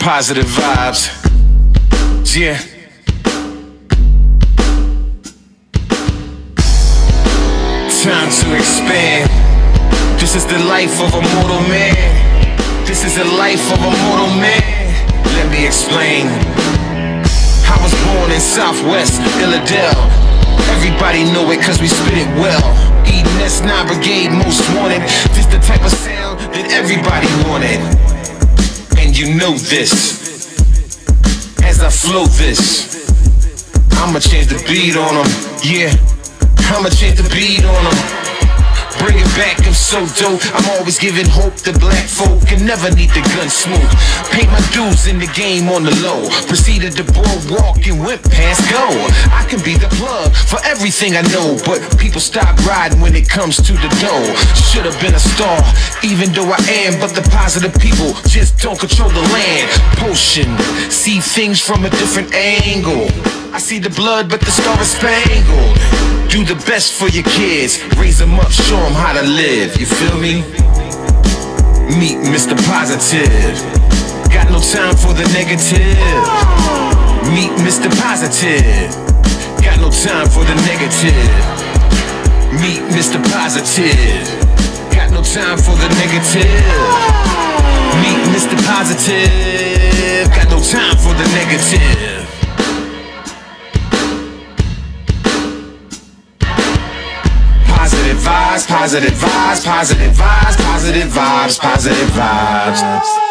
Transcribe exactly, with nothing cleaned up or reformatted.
Positive vibes. Yeah. Time to expand. This is the life of a mortal man. This is the life of a mortal man. Let me explain. I was born in Southwest Philadelphia. Everybody know it cause we spit it well. Eden S nine Brigade most wanted. This the type of sound that everybody wanted. And you know this. As I flow this, I'ma change the beat on them. Yeah, I'ma change the beat on them. Bring it back, I'm so dope. I'm always giving hope to black folk and never need the gun smoke. Paid my dues in the game on the low. Proceeded to boardwalk and went past go. I can be the plug for everything I know, but people stop riding when it comes to the dough. Should've been a star, even though I am, but the positive people just don't control the land. Potion, see things from a different angle. I see the blood, but the star is spangled. Do the best for your kids, raise them up, show them how to live, you feel me? Meet Mister Positive, got no time for the negative. Meet Mister Positive, got no time for the negative. Meet Mister Positive, got no time for the negative. Meet Mister Positive, got no time for the negative. Positive vibes, positive vibes, positive vibes, positive vibes, positive vibes.